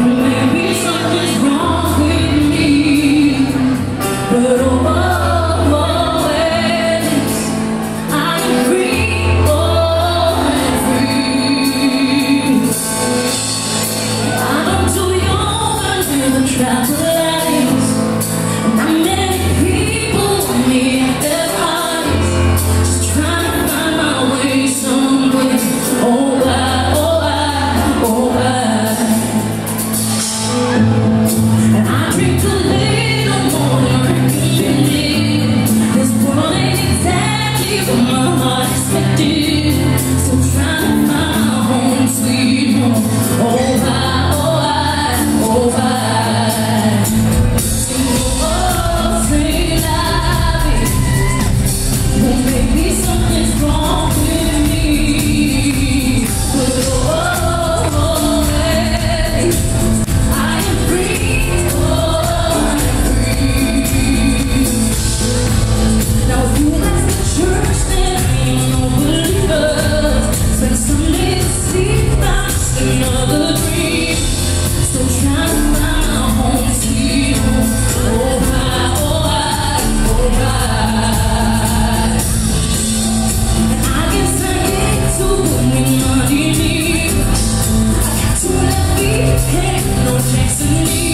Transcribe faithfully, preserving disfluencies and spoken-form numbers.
Maybe something's wrong with me, but oh, oh, always I am free, oh, I'm free. I'm too young to live a travel life. Not many people need their lives, just trying to find my way somewhere. Oh, I, oh, I, oh, I. And I drink too late no more reckoning. This world ain't exactly what my heart expected. Still trying to find my home, sweet home. Oh, I, oh, I, oh, I. Sing, oh, sing, I be. Well, maybe something's wrong with me, but oh, oh, hey, I am free, oh, I'm free. Now if you ask the church, then ain't no believers. Spend Sunday to see about just another dream. Still trying to find my home, sweet home. Oh, I, oh, I, oh, I. And I guess I get to when money me. I got to let me, hey, no checks in me.